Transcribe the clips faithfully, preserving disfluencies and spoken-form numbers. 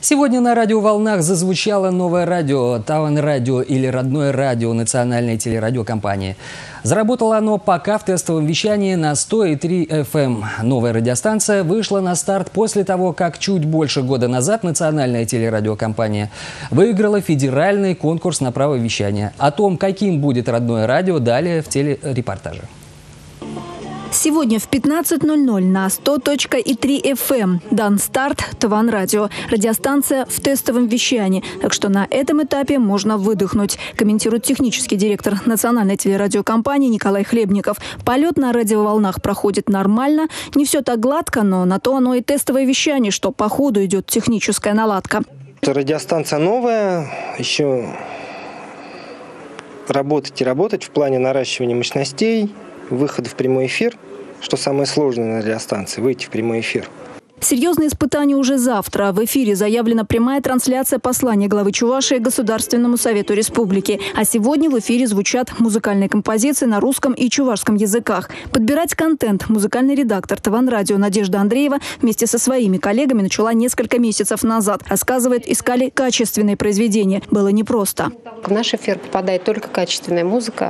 Сегодня на радиоволнах зазвучало новое радио «Таван Радио» или «Родное радио» национальной телерадиокомпании. Заработало оно пока в тестовом вещании на сто и три эф эм. Новая радиостанция вышла на старт после того, как чуть больше года назад национальная телерадиокомпания выиграла федеральный конкурс на право вещания. О том, каким будет «Родное радио», далее в телерепортаже. Сегодня в пятнадцать ноль ноль на сто и три эф эм дан старт «Таван Радио». Радиостанция в тестовом вещании, так что на этом этапе можно выдохнуть, комментирует технический директор национальной телерадиокомпании Николай Хлебников. Полет на радиоволнах проходит нормально, не все так гладко, но на то оно и тестовое вещание, что по ходу идет техническая наладка. Радиостанция новая, еще работать и работать в плане наращивания мощностей, выхода в прямой эфир, что самое сложное на радиостанции – выйти в прямой эфир. Серьезные испытания уже завтра. В эфире заявлена прямая трансляция послания главы Чувашии Государственному Совету Республики. А сегодня в эфире звучат музыкальные композиции на русском и чувашском языках. Подбирать контент музыкальный редактор «Таван Радио» Надежда Андреева вместе со своими коллегами начала несколько месяцев назад. Рассказывает, искали качественные произведения. Было непросто. В наш эфир попадает только качественная музыка.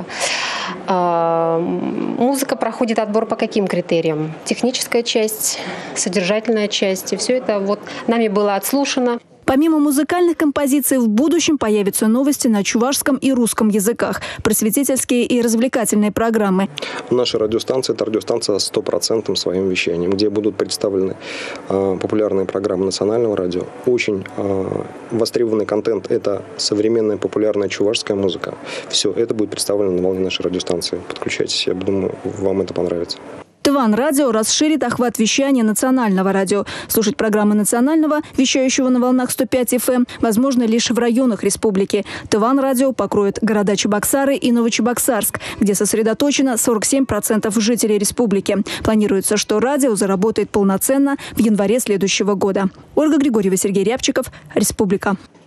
Музыка проходит отбор по каким критериям? Техническая часть, содержательная часть. И все это вот нами было отслушано. Помимо музыкальных композиций, в будущем появятся новости на чувашском и русском языках, просветительские и развлекательные программы. Наша радиостанция – это радиостанция с стопроцентным своим вещанием, где будут представлены э, популярные программы национального радио. Очень э, востребованный контент – это современная популярная чувашская музыка. Все это будет представлено на волне нашей радиостанции. Подключайтесь, я думаю, вам это понравится. «Таван Радио» расширит охват вещания национального радио. Слушать программы национального, вещающего на волнах сто пять эф эм, возможно лишь в районах республики. «Таван Радио» покроет города Чебоксары и Новочебоксарск, где сосредоточено сорок семь процентов жителей республики. Планируется, что радио заработает полноценно в январе следующего года. Ольга Григорьева, Сергей Рябчиков, Республика.